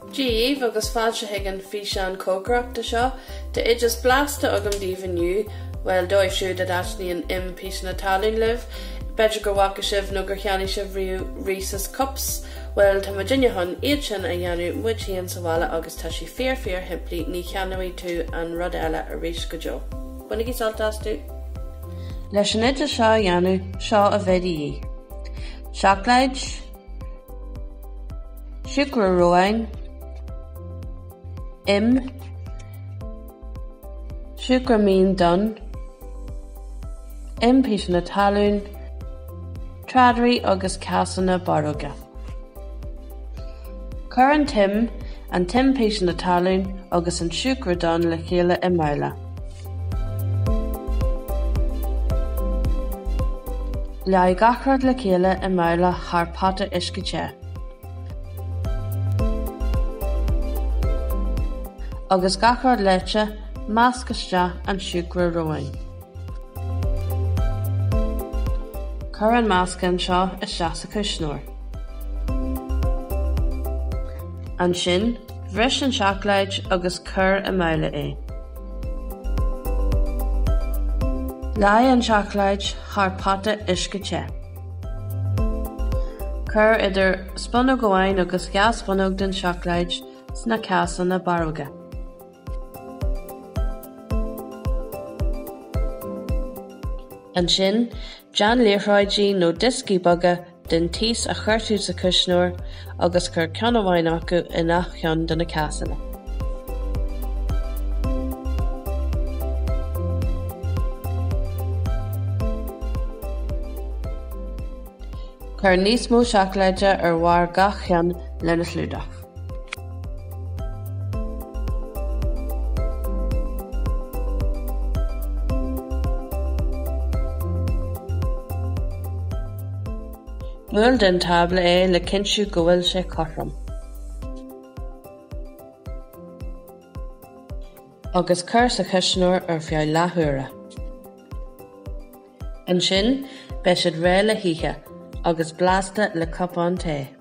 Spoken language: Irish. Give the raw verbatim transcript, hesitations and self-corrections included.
Díomh agus fáilte higan Piseanna Cócaireachta seo, de id is blasta agam díomhaniu, well dóibh siúd ad aithníon im Piseanna Talún liv, beidir gur bhaca sibh nó gur cheannaigh sibh riú Reese's Cups, well tá Virginia hon iad sin a dhéanú muid híon sa bhaile agus tá sí fíor fíor himplí ní cheannaí tú an rud eile a rís go deo. Bunig í saltas tú? Leis an idir seo a dhéanú seo a bheidí. Seacláidí, siúcra roáin, im, siúcra mín don, im Piseanna Talún, trádaí agus casanna baróga. Cur an tim, an tim Piseanna Talún agus an siúcra don le chéile i mbaile. Le gachrad le chéile i mbaile thar pata iscite. Agus gachrad leite máscaiste an siúcra roáin. Cur an máscan seo is seasa cisnúir. An sin, bhris an seacláid agus cur i mbaile é. Lai an seacláid thar pata iscite. Cur idir sponnog amháin agus gas sponnog den seacláid sna casanna baróga. An sin, Jan léarthráidí nó discí boga den tís a chuirtú sa cisnúir agus cur ceann amháin acu i nach cheann den na casanna. Cur níos mó seacláide ar mhair gach cheann lena slúdach. Bhuail den tabla é le cinnsiú go bhfuil sé corram. Agus cur sa cisnúir ar feadh leathúra. An sin, beidh siad ré le híthe agus blasta le cupán té.